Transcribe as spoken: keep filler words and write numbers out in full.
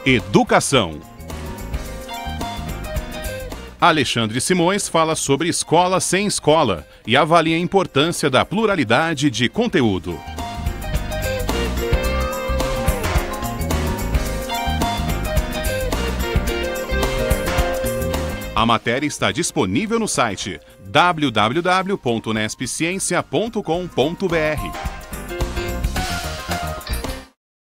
Educação. Alexandre Simões fala sobre escola sem escola e avalia a importância da pluralidade de conteúdo. A matéria está disponível no site w w w ponto nesp ciência ponto com ponto b r.